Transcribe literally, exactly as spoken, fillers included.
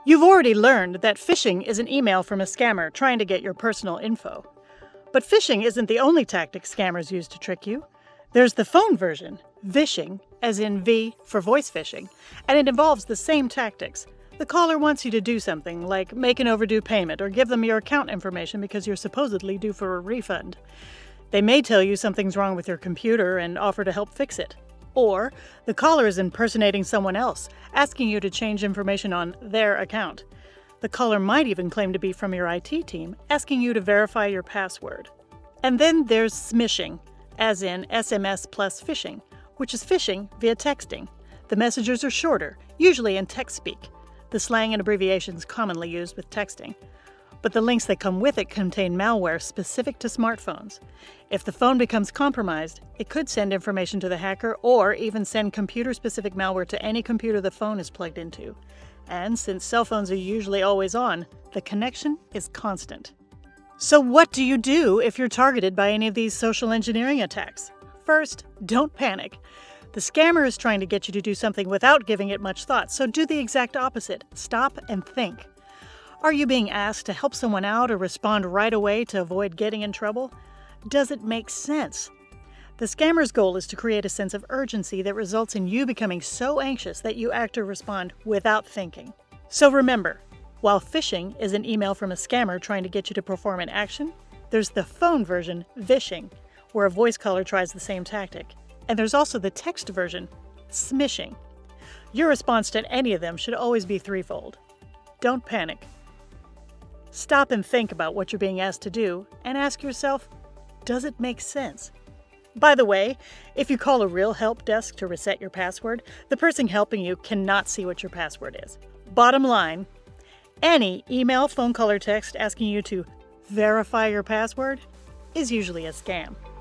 You've already learned that phishing is an email from a scammer trying to get your personal info. But phishing isn't the only tactic scammers use to trick you. There's the phone version, Vishing, as in V for voice phishing, and it involves the same tactics. The caller wants you to do something, like make an overdue payment or give them your account information because you're supposedly due for a refund. They may tell you something's wrong with your computer and offer to help fix it. Or the caller is impersonating someone else, asking you to change information on their account. The caller might even claim to be from your I T team, asking you to verify your password. And then there's Smishing, as in S M S plus phishing, which is phishing via texting. The messages are shorter, usually in text speak, the slang and abbreviations commonly used with texting. But the links that come with it contain malware specific to smartphones. If the phone becomes compromised, it could send information to the hacker or even send computer-specific malware to any computer the phone is plugged into. And since cell phones are usually always on, the connection is constant. So what do you do if you're targeted by any of these social engineering attacks? First, don't panic. The scammer is trying to get you to do something without giving it much thought, so do the exact opposite. Stop and think. Are you being asked to help someone out or respond right away to avoid getting in trouble? Does it make sense? The scammer's goal is to create a sense of urgency that results in you becoming so anxious that you act or respond without thinking. So remember, while phishing is an email from a scammer trying to get you to perform an action, there's the phone version, Vishing, where a voice caller tries the same tactic. And there's also the text version, Smishing. Your response to any of them should always be threefold. Don't panic. Stop and think about what you're being asked to do and ask yourself, does it make sense? By the way, if you call a real help desk to reset your password, the person helping you cannot see what your password is. Bottom line, any email, phone call, or text asking you to verify your password is usually a scam.